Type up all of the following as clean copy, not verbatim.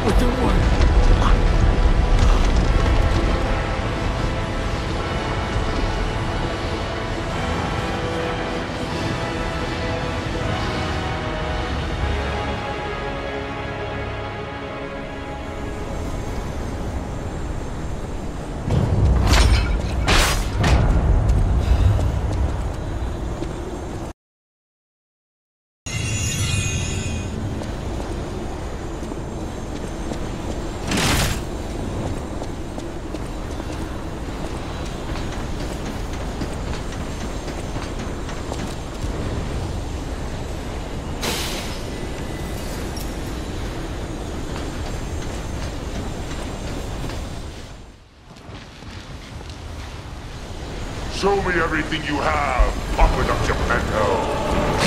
But don't worry. Show me everything you have, Papa of Geppetto!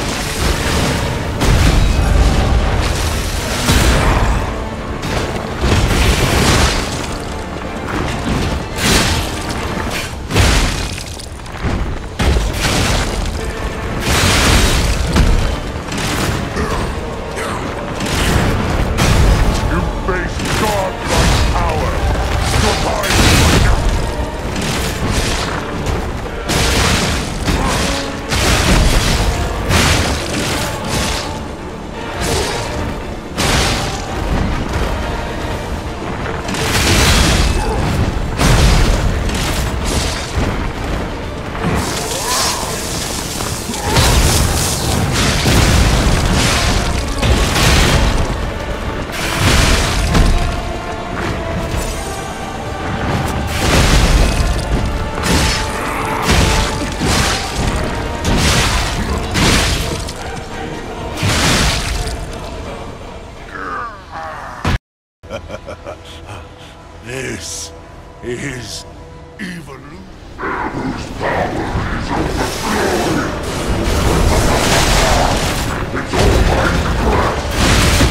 This is evolution. Whose power is overflowing! It's all my breath!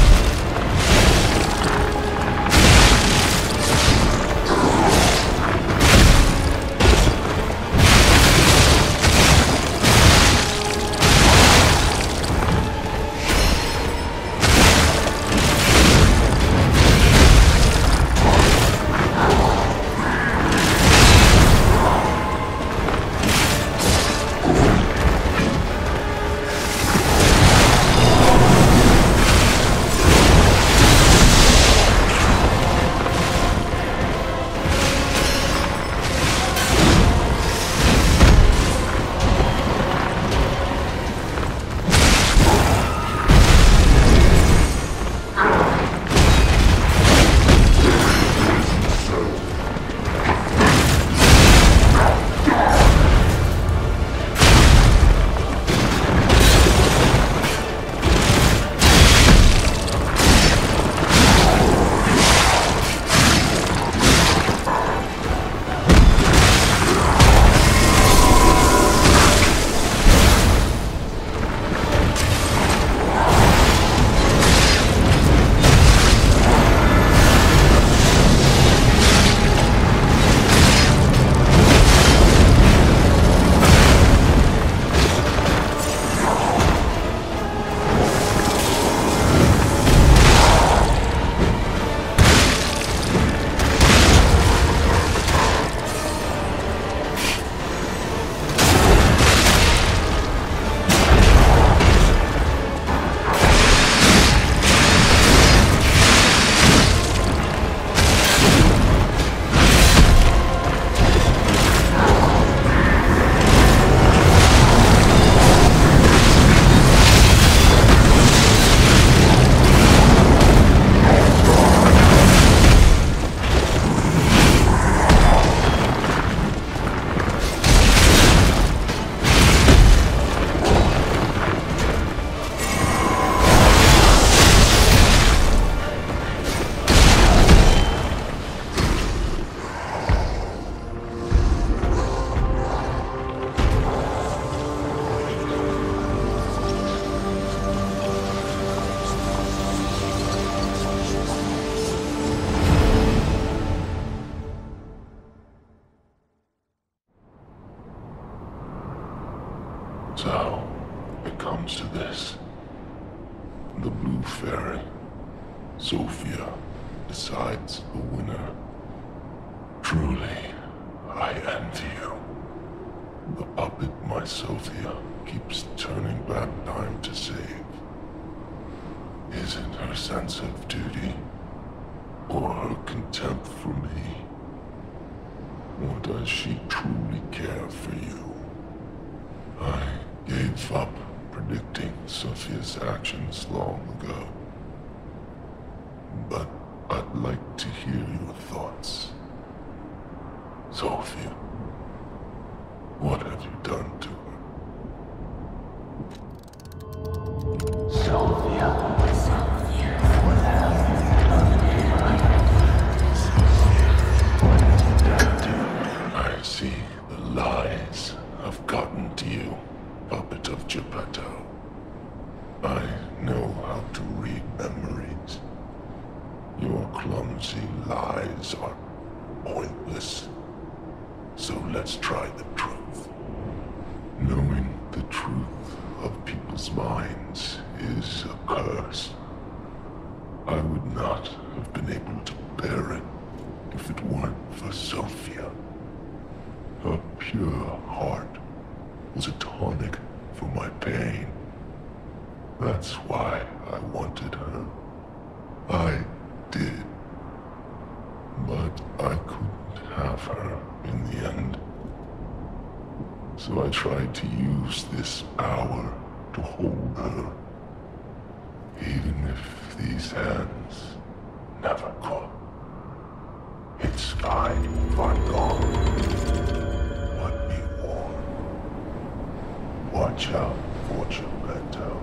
So, it comes to this. The Blue Fairy, Sophia, decides the winner. Truly, I envy you. The puppet my Sophia keeps turning back time to save. Is it her sense of duty, or her contempt for me? Or does she truly care for you? I gave up predicting Sophia's actions long ago. But I'd like to hear your thoughts. Sophia, what have you done to her? Sophia, what have you done to her? I see the lies have gotten to you, puppet of Geppetto. I know how to read memories. Your clumsy lies are pointless. So let's try the truth. Knowing the truth of people's minds is a curse. I would not have been able to bear it if it weren't for Sophia. Her pure heart was a tonic for my pain. That's why I wanted her. I did. But I couldn't have her in the end. So I tried to use this power to hold her. Even if these hands never could. It's fine if I'm gone. But be warned. Watch out for Geppetto.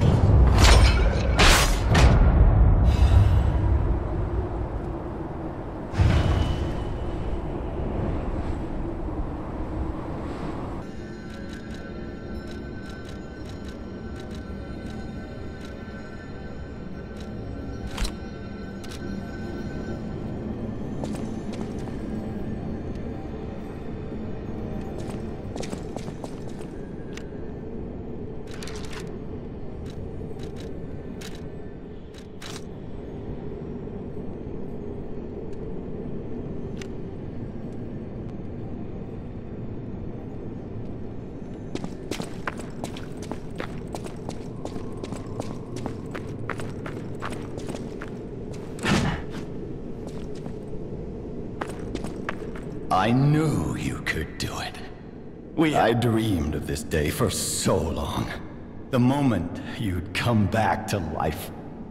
I knew you could do it. I dreamed of this day for so long. The moment you'd come back to life.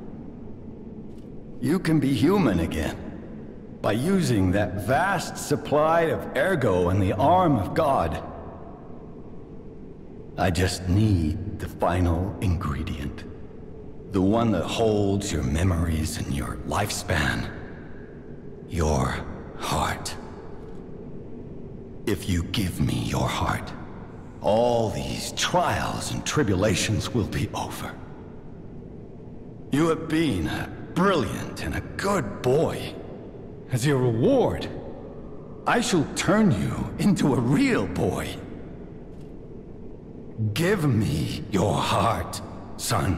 You can be human again. By using that vast supply of ergo in the arm of God. I just need the final ingredient. The one that holds your memories and your lifespan. Your heart. If you give me your heart, all these trials and tribulations will be over. You have been a brilliant and a good boy. As your reward, I shall turn you into a real boy. Give me your heart, son.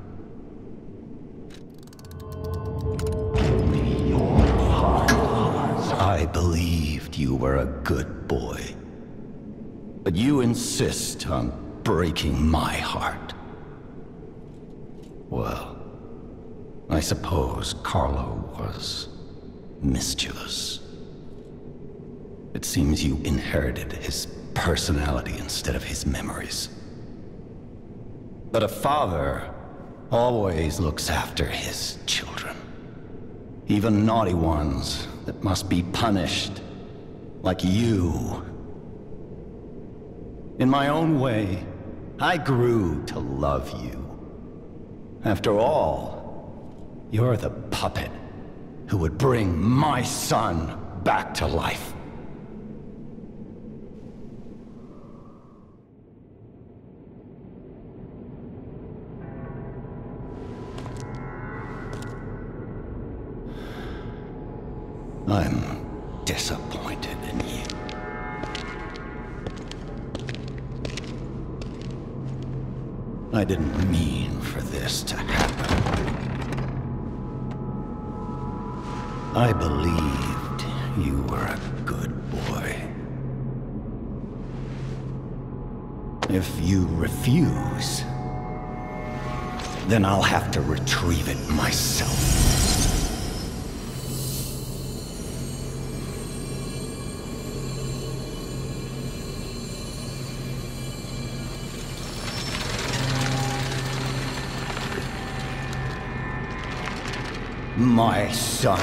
Give me your heart. I believed you were a good boy. But you insist on breaking my heart. Well, I suppose Carlo was mischievous. It seems you inherited his personality instead of his memories. But a father always looks after his children. Even naughty ones that must be punished, like you. In my own way, I grew to love you. After all, you're the puppet who would bring my son back to life. I'm disappointed in you. I didn't mean for this to happen. I believed you were a good boy. If you refuse, then I'll have to retrieve it myself. My son.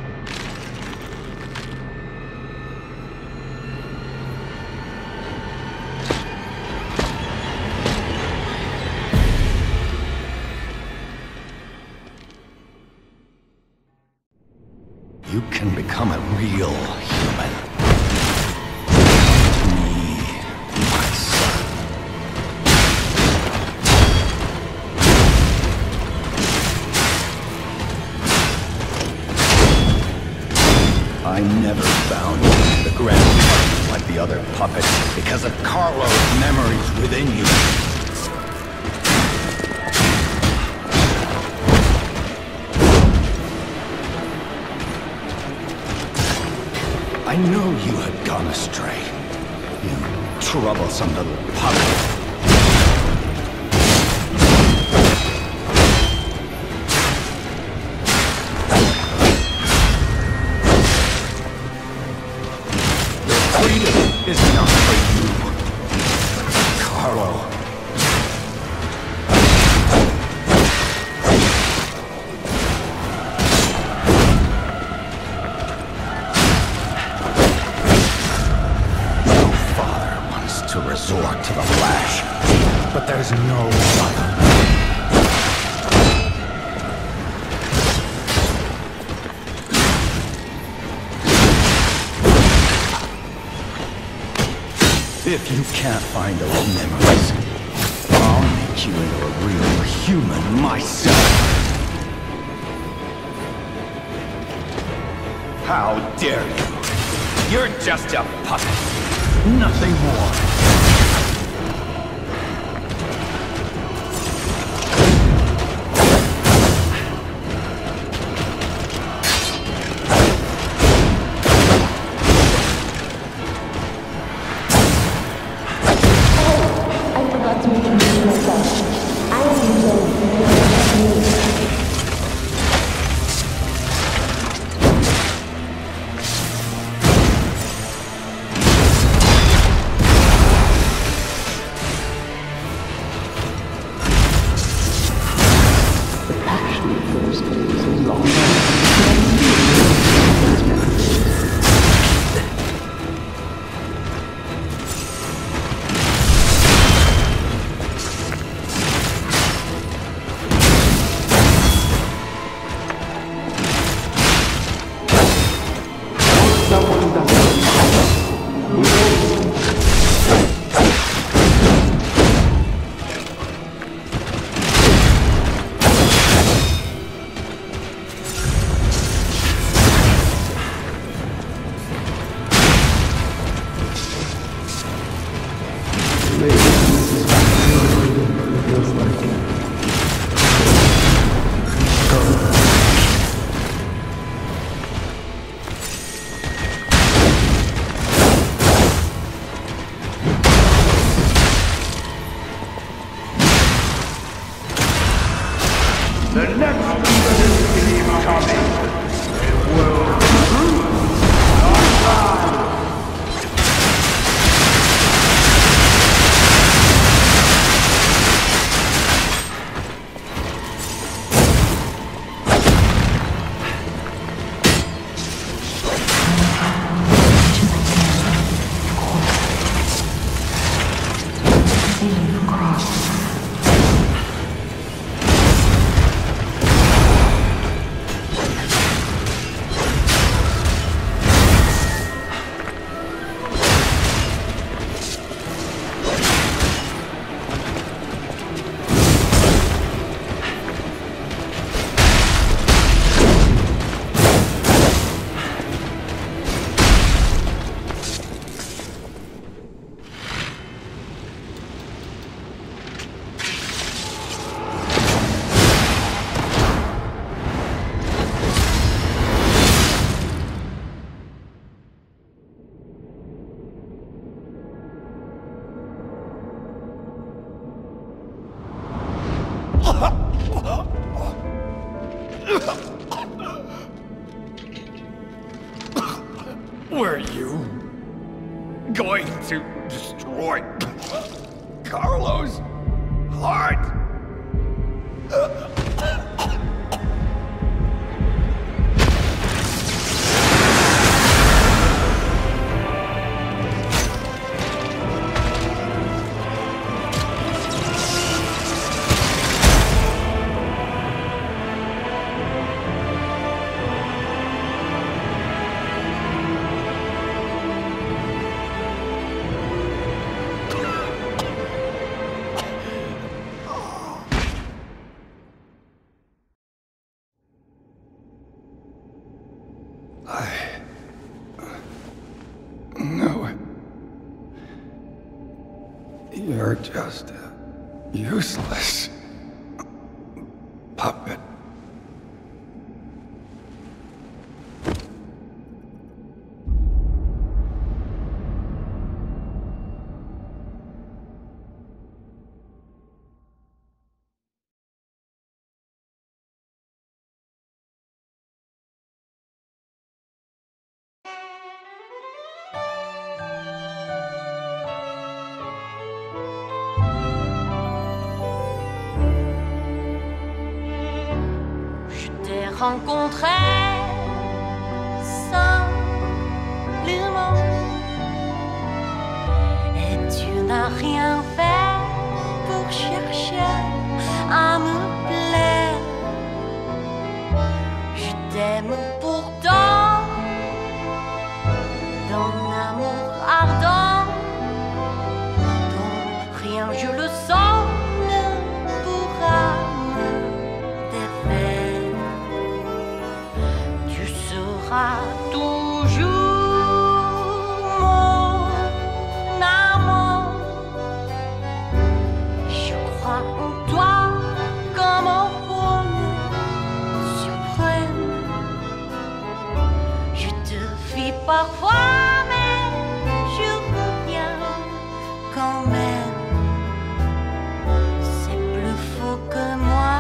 You can become a real human. Me, my son. I never bound you to the grand puppet like the other puppets because of Carlo's memories within you. I knew you had gone astray. You troublesome little puppet. Freedom is not for you, Carlo. No father wants to resort to the lash, but there's no mother. If you can't find those memories, I'll make you into a real human myself. How dare you? You're just a puppet, nothing more. Were you going to destroy Carlos' heart? You're just a useless puppet. Rencontré simplement et tu n'as rien fait pour chercher à me plaire. Je t'aime pourtant d'un amour ardent dont rien, je le sens, ne pourra me défaire. Toujours mon amour. Je crois en toi comme en bonheur suprême. Je te fuis parfois, mais je reviens quand même. C'est plus faux que moi.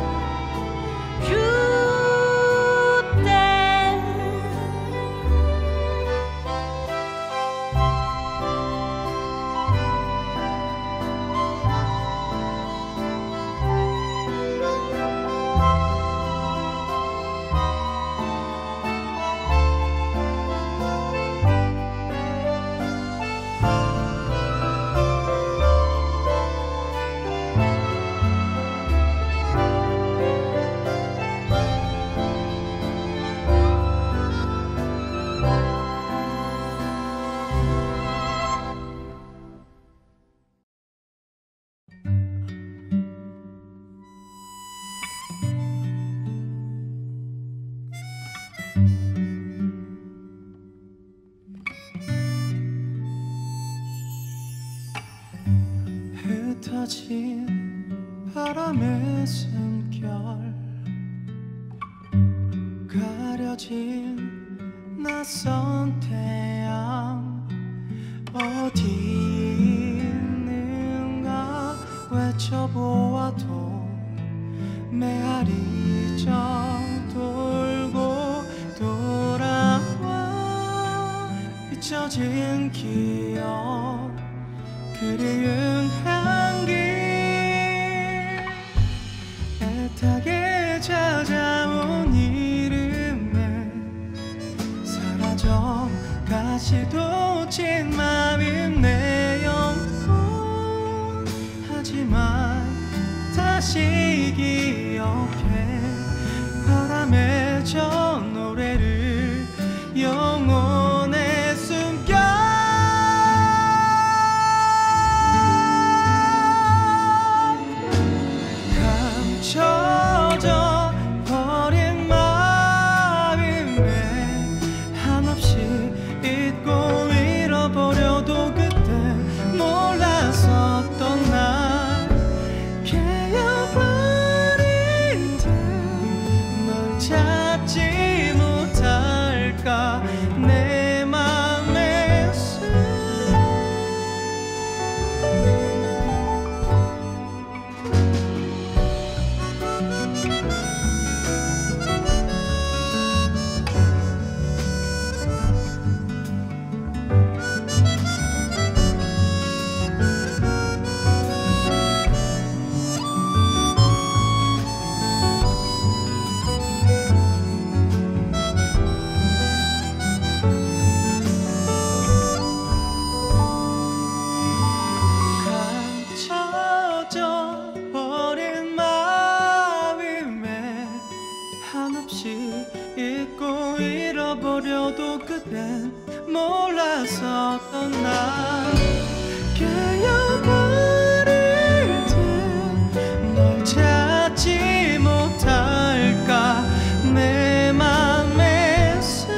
흩어진 바람의 숨결 가려진 낯선 태양 어디 있는가 외쳐보아도 메아리 정 돌고 돌아와 잊혀진 기억 그리운 향기 애타게 찾아온 이름에 사라져 가시도 진 맘인 내 영혼 하지만 다시 기억해 바람에 저 노래를 영혼에 숨겨 감춰져 버린 마음에 한없이 잊고 잃어버려도 그때 몰랐었던 날 깨어버린 듯 널 찾지 못하 줄은 몰랐었던 나 깨어버릴 듯 널 찾지 못할까 내 맘에서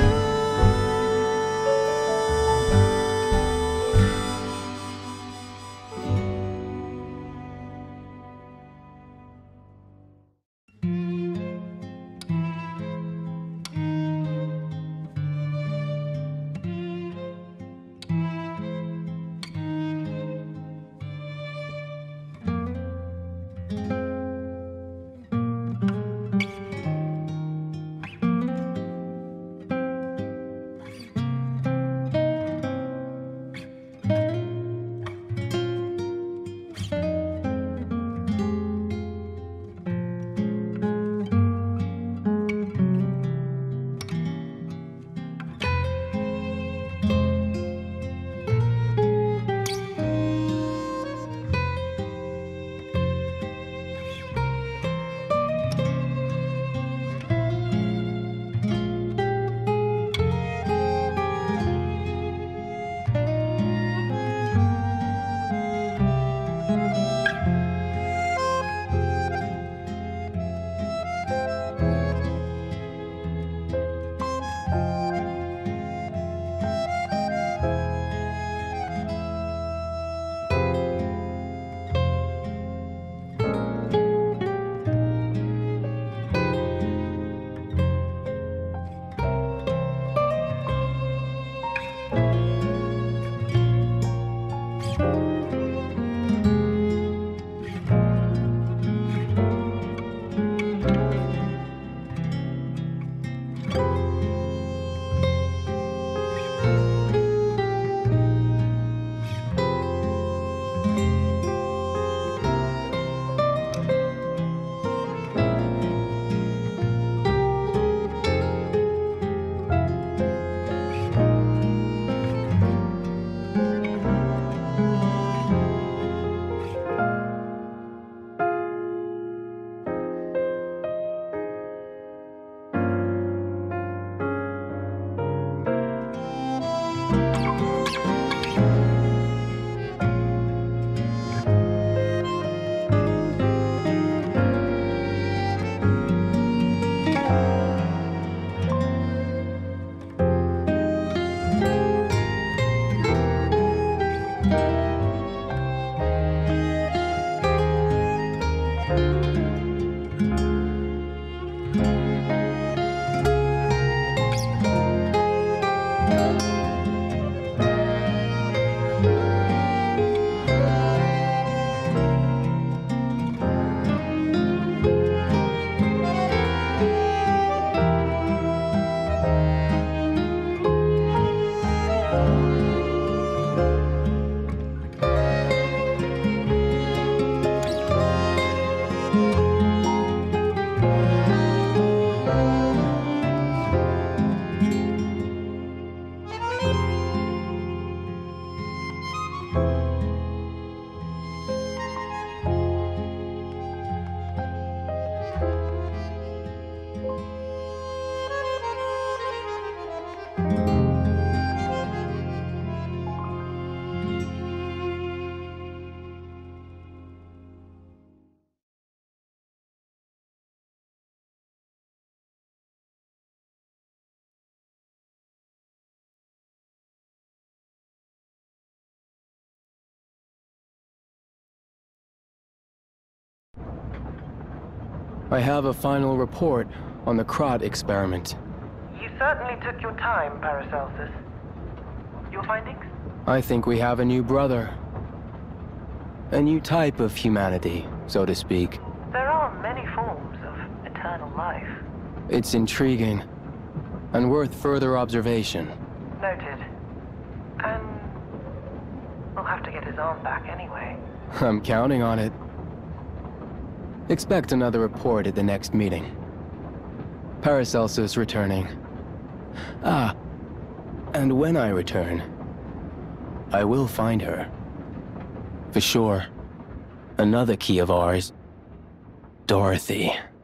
I have a final report on the Krat experiment. You certainly took your time, Paracelsus. Your findings? I think we have a new brother. A new type of humanity, so to speak. There are many forms of eternal life. It's intriguing, and worth further observation. Noted. And we'll have to get his arm back anyway. I'm counting on it. Expect another report at the next meeting. Paracelsus returning. Ah, and when I return, I will find her. For sure. Another key of ours. Dorothy.